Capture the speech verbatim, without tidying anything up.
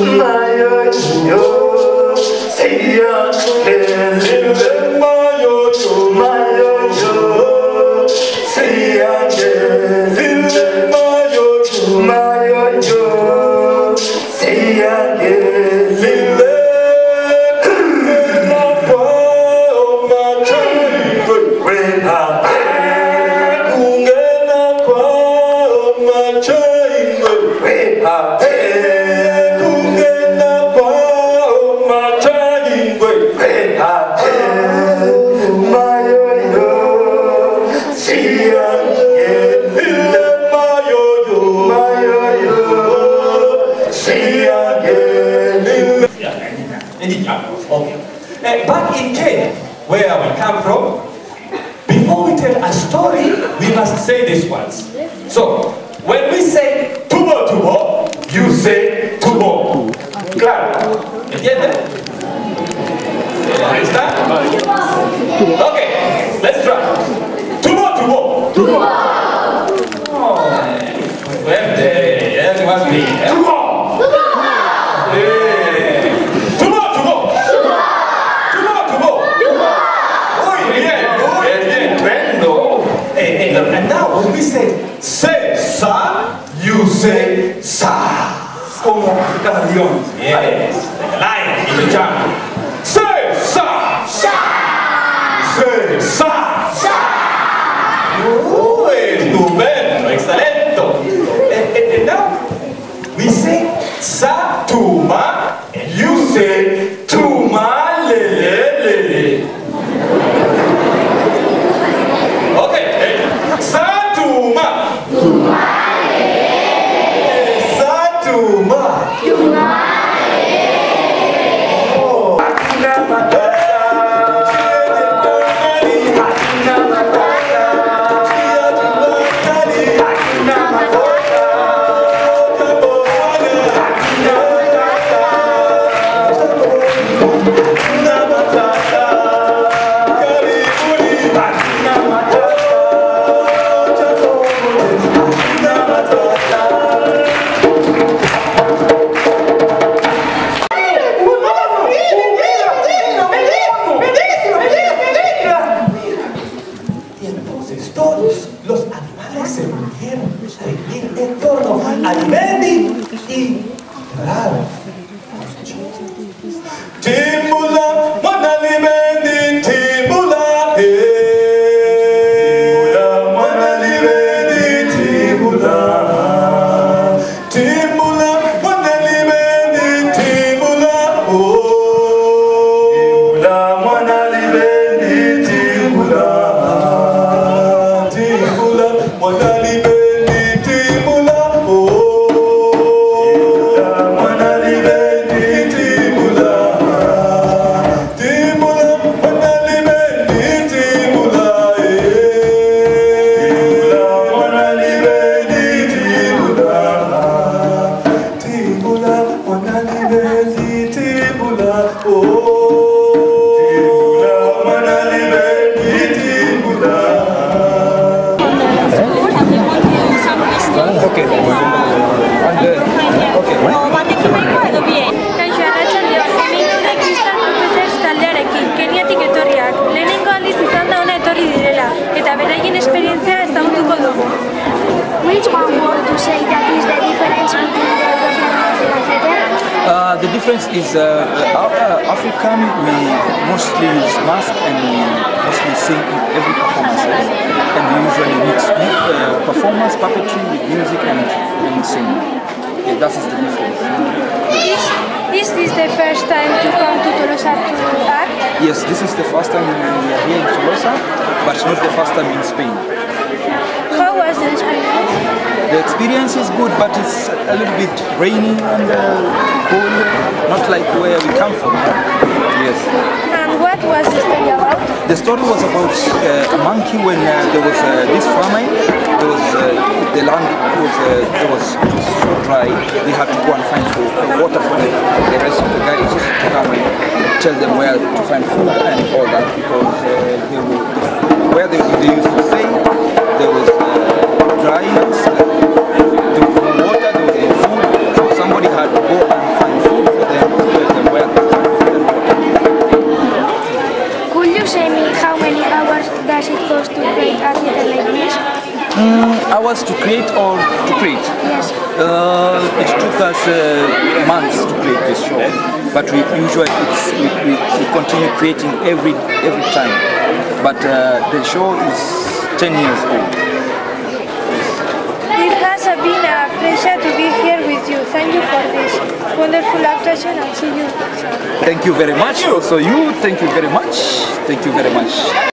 Back in Kenya, where we come from, before we tell a story, we must say this once. So, when we say tubo tubo, you say tubo. Claro? ¿Entienden? Understand? Okay, let's try. Tubo tubo. Tubo. Oh, fuerte. Yes, it must be. Tubo. And now when we say say sa, you say sa. Como cada león. Yes. Like a lion in the jungle. Say sa. Sa. Say sa. Sa. Uy, estupendo, excelente. And, and, and now we say sa tuma, and you say tuma lele lele. Todos los animales se volvieron a vivir en torno al Mendy y lloraron. Timbula, manali Mendy, timbula, eh. Timbula, manali Mendy, timbula. Timbula, manali Mendy, timbula, oh. Timbula, manali Mendy, timbula. Which one would you say that is the difference between the European and African? Uh, the difference is uh, uh, African, we mostly use mask and we mostly sing in every performance. And we usually mix uh, performance, puppetry with music and, and singing. Yeah, that is the difference. Is, is this the first time to come to Tolosa to act? Yes, this is the first time we are here in Tolosa, but not the first time in Spain. How was the experience? The experience is good, but it's a little bit rainy and uh, cold, not like where we come from. Yes. And what was the story about? The story was about uh, a monkey when uh, there was uh, this famine. There was uh, the land was uh, there was so dry. They had to go and find food, water for the, for the rest of the guys to come and tell them where to find food and all that, because uh, they were, where they, they used to stay there was uh, dryness, there was no water, there was no food, so somebody had to go and find food. us to create or to create? Yes. Uh, it took us uh, months to create this show, but we usually it's, we, we, we continue creating every every time. But uh, the show is ten years old. It has been a pleasure to be here with you. Thank you for this wonderful actuation and see you. Thank you very much. Also you, thank you very much. Thank you very much.